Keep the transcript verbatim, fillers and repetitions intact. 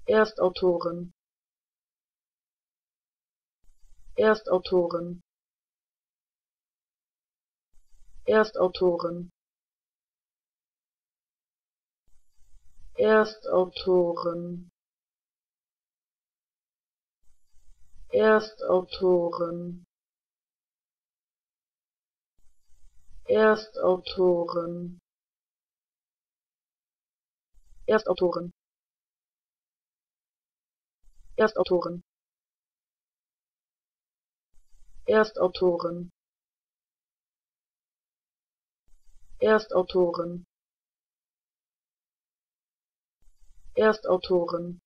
Erstautoren Erstautoren Erstautoren Erstautoren Erstautoren Erstautoren Erstautoren Erstautoren Erstautoren Erstautoren Erstautoren